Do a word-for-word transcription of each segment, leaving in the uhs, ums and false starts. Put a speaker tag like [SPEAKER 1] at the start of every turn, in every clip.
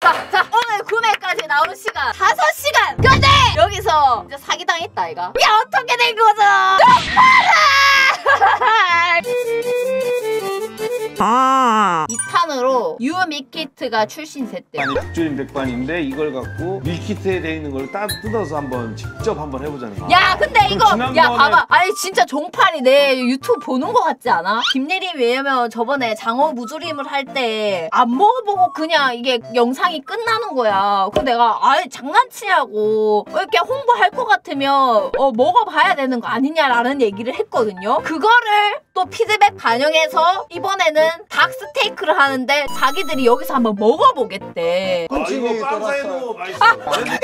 [SPEAKER 1] 자, 자, 오늘 구매까지 나온 시간 다섯 시간. 근데 여기서 이제 사기당했다 이가. 이게 어떻게 된 거죠? 아, 이 탄으로 유미키트가 출신됐대.
[SPEAKER 2] 아니 백주린 백반인데 이걸 갖고 밀키트에 돼 있는 걸 따 뜯어서 한번 직접 한번 해보자는 거야.
[SPEAKER 1] 야 근데 이거
[SPEAKER 2] 지난번에...
[SPEAKER 1] 야 봐봐. 아니 진짜 종팔이 내 유튜브 보는 거 같지 않아? 김예림 왜냐면 저번에 장어 무조림을 할 때 안 먹어보고 그냥 이게 영상이 끝나는 거야. 그래서 내가 아니 장난치냐고 이렇게 홍보할 것 같으면 어 먹어봐야 되는 거 아니냐라는 얘기를 했거든요. 그거를 또 피드백 반영해서 이번에는 닭 스테이크를 하는데 자기들이 여기서 한번 먹어보겠대.
[SPEAKER 2] 아 이거 빵사에도 맛있어.
[SPEAKER 1] 아,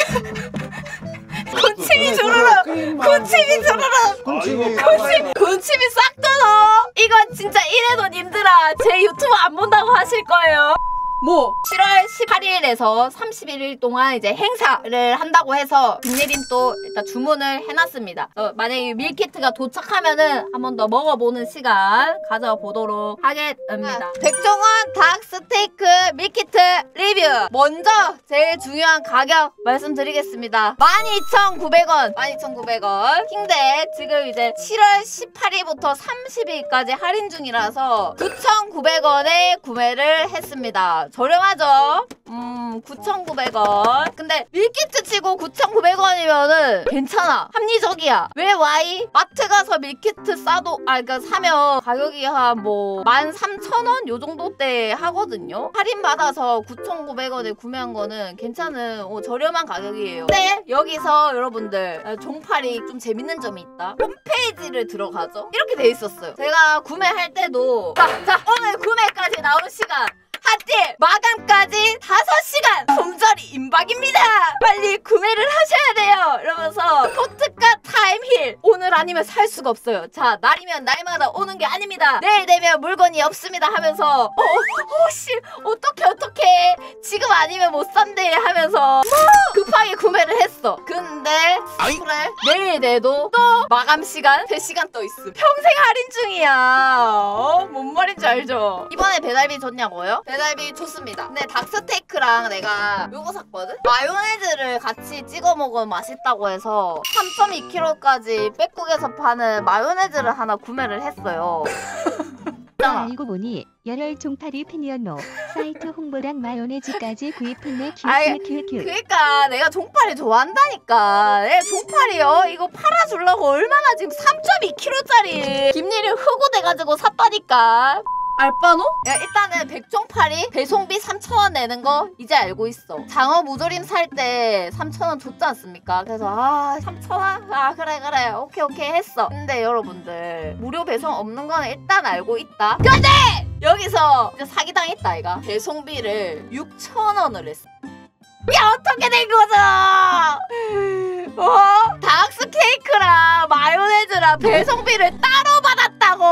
[SPEAKER 1] 군침이 주르륵! 군침이 주르륵!
[SPEAKER 2] 군침이
[SPEAKER 1] 군침, 군침이 싹 들어! 이건 진짜 이래도 님들아 제 유튜브 안 본다고 하실 거예요. 뭐 칠월 십팔일에서 삼십일 일 동안 이제 행사를 한다고 해서 김예림 또 일단 주문을 해놨습니다. 어, 만약에 밀키트가 도착하면은 한 번 더 먹어보는 시간 가져보도록 하겠습니다. 백종원 닭 스테이크 밀키트 리뷰. 먼저 제일 중요한 가격 말씀드리겠습니다. 만 이천구백 원. 만 이천구백 원. 근데 지금 이제 칠월 십팔일부터 삼십일까지 할인 중이라서 구천구백 원에 구매를 했습니다. 저렴하죠? 음, 구천구백 원. 근데 밀키트 치고 구천구백 원이면은 괜찮아. 합리적이야. 왜 Y? 마트 가서 밀키트 싸도, 아, 그니까 사면 가격이 한 뭐, 만 삼천 원? 요 정도대 하거든요? 할인받아서 구천구백 원에 구매한 거는 괜찮은, 어, 저렴한 가격이에요. 근데 여기서 여러분들, 종팔이 좀 재밌는 점이 있다. 홈페이지를 들어가죠? 이렇게 돼 있었어요. 제가 구매할 때도, 자, 자, 오늘 구매까지 나온 시간. 하트 마감까지 다섯 시간 품절이 임박입니다. 빨리 구매를 하셔야 돼요. 이러면서 포트카 타임힐 오늘 아니면 살 수가 없어요. 자 날이면 날마다 오는 게 아닙니다. 내일 되면 물건이 없습니다 하면서 어, 어, 씨 어떡해 어떡해 지금 아니면 못 산대 하면서 급하게 구매를 했어. 근데 그래 내일 돼도 또 마감 시간 세 시간 또 있음. 평생 할인 중이야. 어? 뭔 말인지 알죠? 이번에 배달비 줬냐고요? 배달비 좋습니다. 근데 닭스테이크랑 내가 요거 샀거든? 마요네즈를 같이 찍어 먹으면 맛있다고 해서 삼 점 이 킬로그램까지 백국에서 파는 마요네즈를 하나 구매를 했어요.
[SPEAKER 3] 알고 보니 열혈 종팔이 팬이었노. 사이트 홍보랑 마요네즈까지 구입했네. 큐큐큐큐.
[SPEAKER 1] 그니까 내가 종팔이 좋아한다니까. 내가 종팔이요 이거 팔아주려고 얼마나 지금 삼 점 이 킬로그램짜리 김예림 흑우돼가지고 샀다니까. 알바노? 야 일단은 백종팔이 배송비 삼천 원 내는 거 이제 알고 있어. 장어 무조림 살 때 삼천 원 줬지 않습니까? 그래서 아 삼천 원? 아 그래 그래 오케이 오케이 했어. 근데 여러분들 무료 배송 없는 거는 일단 알고 있다. 근데 여기서 이제 사기당했다 이가. 배송비를 육천 원을 했어. 이게 어떻게 된 거죠? 어? 닭스 케이크랑 마요네즈랑 배송비를 따로 받았다고!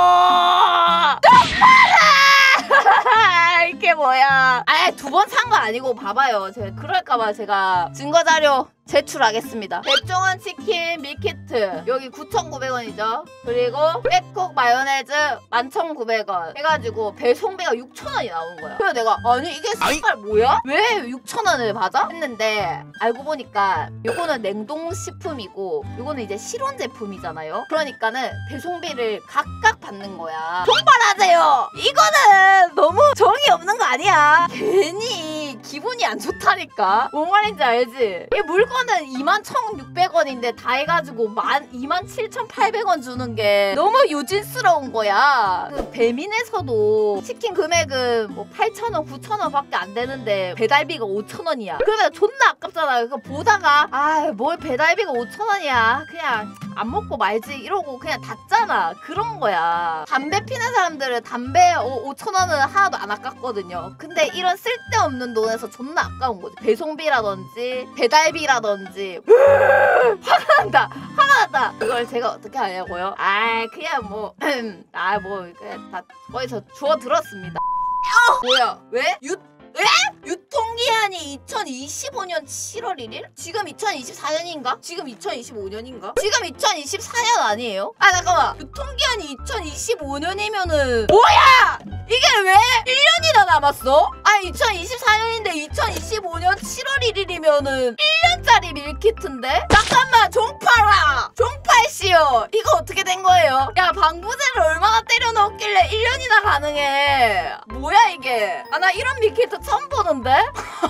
[SPEAKER 1] 정말아! 이게 뭐야? 아, 두 번 산 거 아니고 봐봐요. 제가 그럴까봐 제가 증거자료 제출하겠습니다. 백종원 치킨 밀키트 여기 구천구백 원이죠. 그리고 백콕 마요네즈 만 천구백 원 해가지고 배송비가 육천 원이 나온 거야. 그래서 내가 아니 이게 색깔 뭐야? 왜 육천 원을 받아? 했는데 알고 보니까 요거는 냉동식품이고 요거는 이제 실온 제품이잖아요. 그러니까는 배송비를 각각 받는 거야. 통발하세요. 이거는 너무 정이 없는 거 아니야? 괜히 기분이 안 좋다니까. 뭔 말인지 알지? 이 물건 이거는 이만 천육백 원인데 다 해가지고 만 이만 칠천팔백 원 주는 게 너무 유진스러운 거야. 그 배민에서도 치킨 금액은 뭐 팔천 원, 구천 원 밖에 안 되는데 배달비가 오천 원이야. 그러면 존나 아깝잖아. 그거 보다가 아 뭘 배달비가 오천 원이야. 그냥 안 먹고 말지 이러고 그냥 닫잖아. 그런 거야. 담배 피는 사람들은 담배 오천 원은 하나도 안 아깝거든요. 근데 이런 쓸데없는 돈에서 존나 아까운 거지. 배송비라든지 배달비라든지 화가 난다. 화가 난다. 그걸 제가 어떻게 하냐고요? 아 그냥 뭐 아 뭐 그냥 다 거기서 주워 들었습니다. 어! 뭐야? 왜? 유 왜? 유통기한이 이천이십오 년 칠월 일일? 지금 이천이십사 년인가? 지금 이천이십오 년인가? 지금 이천이십사 년 아니에요? 아 잠깐만 유통기한이 이천이십오 년이면은 뭐야! 이게 왜 일 년이나 남았어? 아니 이천이십사 년인데 이천이십오 년 칠월 일일이면은 일 년짜리 밀키트인데? 잠깐만 종파라! 종팔씨요! 이거 어떻게 된 거예요? 야 방부제를 얼마나 때려 넣었길래 일 년이나 가능해? 뭐야 이게? 아 나 이런 밀키트 처음 보는데?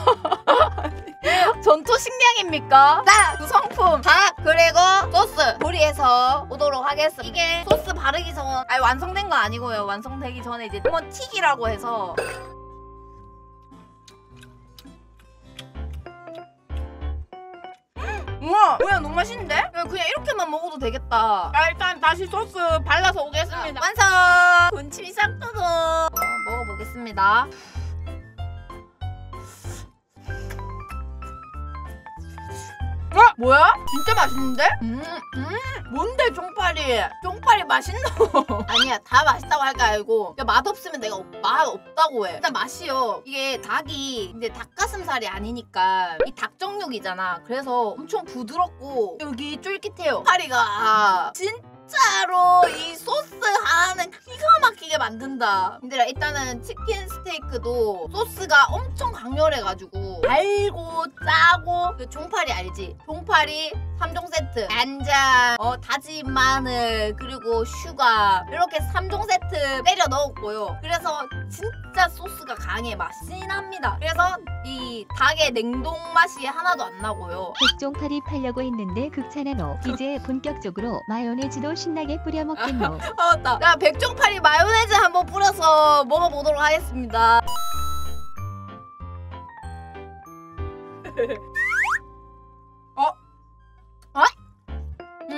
[SPEAKER 1] 전투 식량입니까? 자, 구성품 닭 그리고 소스 조리해서 오도록 하겠습니다. 이게 소스 바르기 전 아니 완성된 거 아니고요. 완성되기 전에 이제 한번 튀기라고 해서 우와 뭐야 너무 맛있는데? 그냥 이렇게만 먹어도 되겠다. 자 일단 다시 소스 발라서 오겠습니다. 완성! 군침이 싹 돋어. 어, 먹어보겠습니다. 어? 뭐야? 진짜 맛있는데? 음, 음, 뭔데 종파리? 종파리 맛있노? 아니야, 다 맛있다고 할 거 알고. 야, 맛없으면 내가 없, 맛 없다고 해. 일단 맛이요. 이게 닭이 이제 닭가슴살이 아니니까 이 닭정육이잖아. 그래서 엄청 부드럽고 여기 쫄깃해요. 파리가 진짜 진짜로 이 소스 하나는 기가 막히게 만든다. 근데 일단은 치킨 스테이크도 소스가 엄청 강렬해가지고 달고 짜고 그 종파리 알지? 종파리 삼 종 세트 간장, 어, 다진 마늘 그리고 슈가 이렇게 삼 종 세트 때려 넣었고요. 그래서 진짜 소스가 강해 맛이 납니다. 그래서 이 닭의 냉동 맛이 하나도 안 나고요.
[SPEAKER 3] 백종파리 팔려고 했는데 극찬하노. 이제 본격적으로 마요네즈도 신나게 뿌려 먹겠노.
[SPEAKER 1] 아 맞다. 자 백종파리 마요네즈 한번 뿌려서 먹어보도록 하겠습니다. 어? 어? 응?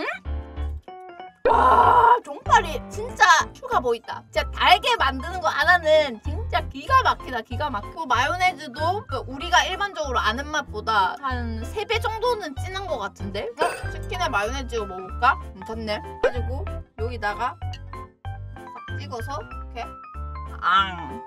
[SPEAKER 1] 와 종파리 진짜 슈가 보인다. 진짜 달게 만드는 거 하나는 진짜 기가 막히다. 기가 막히고 마요네즈도 그 우리가 일반적으로 아는 맛보다 한 세 배 정도는 진한 것 같은데? 어? 치킨에 마요네즈 먹을까? 괜찮네. 가지고 여기다가 싹 찍어서 이렇게 앙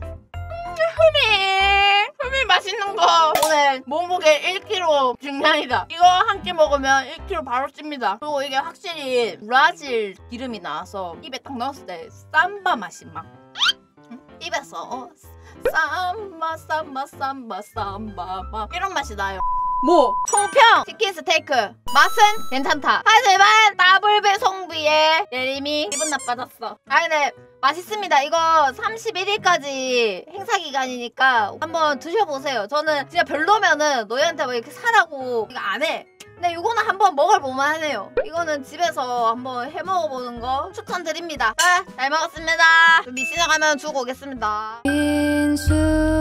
[SPEAKER 1] 흐미 흐미 맛있는 거 오늘 몸무게 일 킬로그램 증량이다. 이거 한 끼 먹으면 일 킬로그램 바로 찝니다. 그리고 이게 확실히 브라질 기름이 나와서 입에 딱 넣었을 때 삼바 맛이 막 응? 입에서 어, 삼바 삼바 삼바 삼바 막 이런 맛이 나요. 뭐? 총평! 치킨 스테이크 맛은 괜찮다. 하지만 더블 배송비에 예림이 기분 나빠졌어. 아 근데 맛있습니다. 이거 삼십일 일까지 행사 기간이니까 한번 드셔보세요. 저는 진짜 별로면은 너희한테 뭐 이렇게 사라고 이거 안 해. 근데 이거는 한번 먹어볼만 하네요. 이거는 집에서 한번 해먹어보는 거 추천드립니다. 아, 잘 먹었습니다. 미시나 가면 주고 오겠습니다.